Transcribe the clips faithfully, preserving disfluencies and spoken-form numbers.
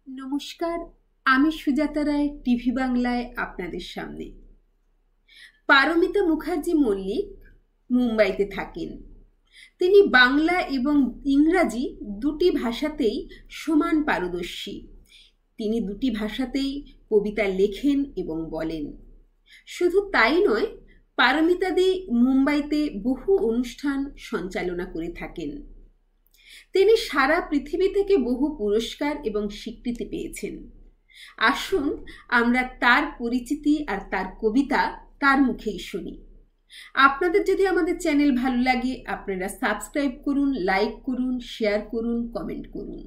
নমস্কার, আমি সুজাতা রায়, টিভি বাংলায় আপনাদের সামনে। পারমিতা মুখার্জি মল্লিক মুম্বাইতে থাকেন। তিনি বাংলা এবং ইংরাজি দুটি ভাষাতেই সমান পারদর্শী। তিনি দুটি ভাষাতেই কবিতা লেখেন এবং বলেন। শুধু তাই নয়, পারমিতাদি মুম্বাইতে বহু অনুষ্ঠান সঞ্চালনা করে থাকেন। তিনি সারা পৃথিবী থেকে বহু পুরস্কার এবং স্বীকৃতি পেয়েছেন। আসুন আমরা তার পরিচিতি আর তার কবিতা তার মুখেই শুনি। আপনাদের যদি আমাদের চ্যানেল ভালো লাগে, আপনারা সাবস্ক্রাইব করুন, লাইক করুন, শেয়ার করুন, কমেন্ট করুন।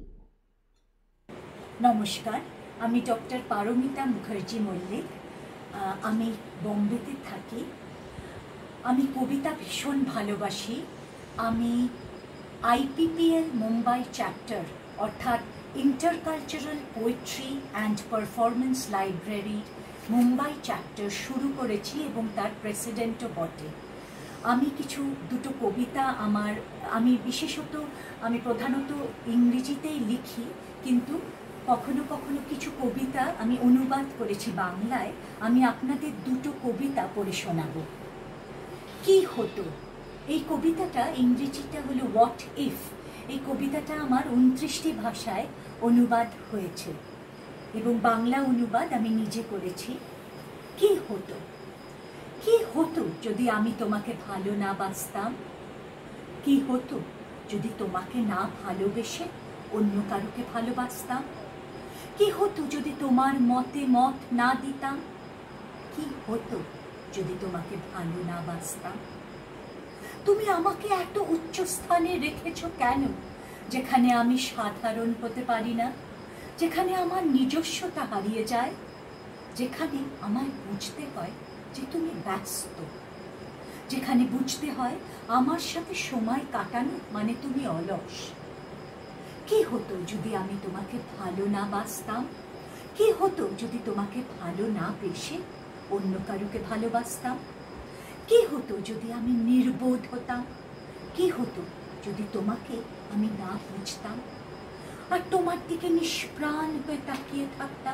নমস্কার, আমি ডক্টর পারমিতা মুখার্জি মল্লিক। আমি বম্বেতে থাকি। আমি কবিতা ভীষণ ভালোবাসি। আমি আইপিপিএল মুম্বাই চ্যাপ্টার অর্থাৎ intercultural poetry and performance library Mumbai chapter শুরু করেছি এবং তার প্রেসিডেন্টও বটে। আমি কিছু দুটো কবিতা আমার আমি বিশেষত আমি প্রধানত ইংরেজিতেই লিখি, কিন্তু কখনো কখনো কিছু কবিতা আমি অনুবাদ করেছি বাংলায়। আমি আপনাদের দুটো কবিতা পড়ে শোনাব। কি হতো, এই কবিতাটা ইংরেজিটা হলো হোয়াট ইফ। এই কবিতাটা আমার উনত্রিশটি ভাষায় অনুবাদ হয়েছে এবং বাংলা অনুবাদ আমি নিজে করেছি। কি হতো, কি হতো যদি আমি তোমাকে ভালো না বাসতাম? কি হতো যদি তোমাকে না ভালোবেসে অন্য কারোকে ভালোবাসতাম? কি হতো যদি তোমার মতে মত না দিতাম? কি হতো যদি তোমাকে ভালো না বাসতাম? তুমি আমাকে এত উচ্চ স্থানে রেখেছ কেন, যেখানে আমি সাধারণ হতে পারি না, যেখানে আমার নিজস্বতা হারিয়ে যায়, যেখানে আমায় বুঝতে হয় যে তুমি ব্যস্ত, যেখানে বুঝতে হয় আমার সাথে সময় কাটানো মানে তুমি অলস। কি হতো যদি আমি তোমাকে ভালো না বাসতাম? কি হতো যদি তোমাকে ভালো না বেসে অন্য কারোকে ভালোবাসতাম? কি হতো যদি আমি নির্বোধ হতাম? কি হতো যদি তোমাকে আমি না বুঝতাম আর তোমার দিকে নিষ্প্রাণ হয়ে তাকিয়ে থাকতাম?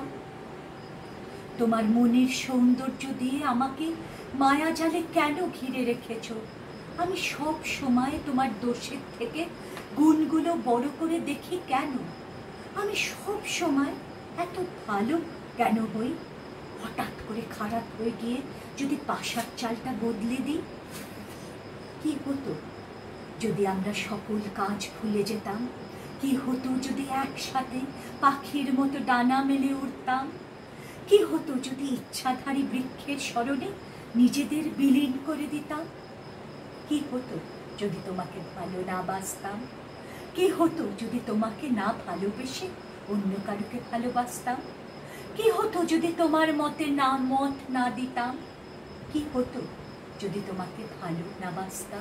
তোমার মনের সৌন্দর্য দিয়ে আমাকে মায়াজালে কেন ঘিরে রেখেছ? আমি সব সময় তোমার দোষের থেকে গুণগুলো বড় করে দেখি কেন? আমি সব সময় এত ভালো কেন হই? হঠাৎ করে খারাপ হয়ে গিয়ে যদি পাশার চালটা বদলে দিই? কি হতো যদি আমরা সকল কাজ ভুলে যেতাম? কি হতো যদি একসাথে পাখির মতো ডানা মেলে উড়তাম? কি হতো যদি ইচ্ছাধারী বৃক্ষের স্মরণে নিজেদের বিলীন করে দিতাম? কি হতো যদি তোমাকে ভালো না বাসতাম? কি হতো যদি তোমাকে না ভালোবেসে অন্য কারোকে ভালোবাসতাম? কি হতো যদি তোমার মতে না মত না দিতাম? কি হতো যদি তোমাকে ভালো না বাসতাম?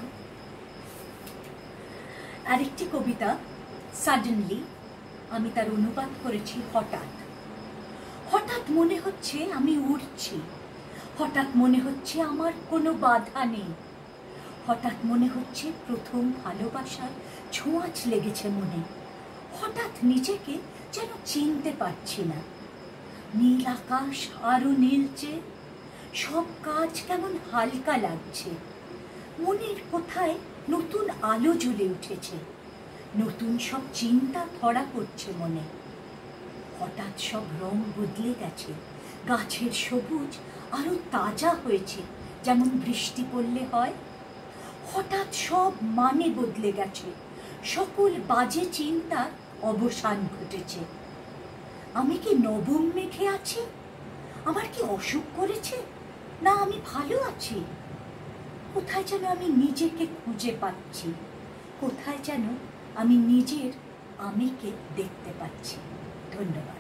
আরেকটি কবিতা সাডেনলি, আমি তার অনুবাদ করেছি হঠাৎ। হঠাৎ মনে হচ্ছে আমি উড়ছি, হঠাৎ মনে হচ্ছে আমার কোনো বাধা নেই, হঠাৎ মনে হচ্ছে প্রথম ভালোবাসার ছোঁয়াচ লেগেছে মনে। হঠাৎ নিজেকে যেন চিনতে পারছি না। নীল আকাশ আরো নীলচে, সব কাজ কেমন হালকা লাগছে। মনের কোথায় নতুন আলো জ্বলে উঠেছে, নতুন সব চিন্তা ধরা পড়ছে মনে। হঠাৎ সব রং বদলে গেছে, গাছের সবুজ আরো তাজা হয়েছে যেমন বৃষ্টি পড়লে হয়। হঠাৎ সব মানে বদলে গেছে, সকল বাজে চিন্তার অবসান ঘটেছে। আমি কি নবম মেঘে আছি? আমার কি অসুখ করেছে, না আমি ভালো আছি? কোথায় যেন আমি নিজেকে খুঁজে পাচ্ছি, কোথায় যেন আমি নিজের আমিকে দেখতে পাচ্ছি। ধন্যবাদ।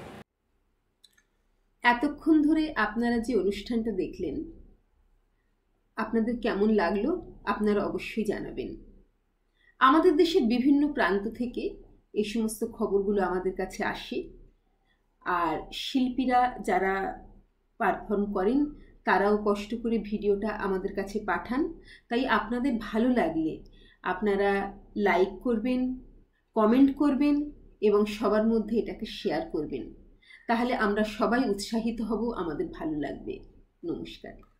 এতক্ষণ ধরে আপনারা যে অনুষ্ঠানটা দেখলেন, আপনাদের কেমন লাগলো আপনারা অবশ্যই জানাবেন। আমাদের দেশের বিভিন্ন প্রান্ত থেকে এই সমস্ত খবরগুলো আমাদের কাছে আসে, আর শিল্পীরা যারা পারফর্ম করেন তারাও কষ্ট করে ভিডিওটা আমাদের কাছে পাঠান। তাই আপনাদের ভালো লাগলে আপনারা লাইক করবেন, কমেন্ট করবেন এবং সবার মধ্যে এটাকে শেয়ার করবেন। তাহলে আমরা সবাই উৎসাহিত হব, আমাদের ভালো লাগবে। নমস্কার।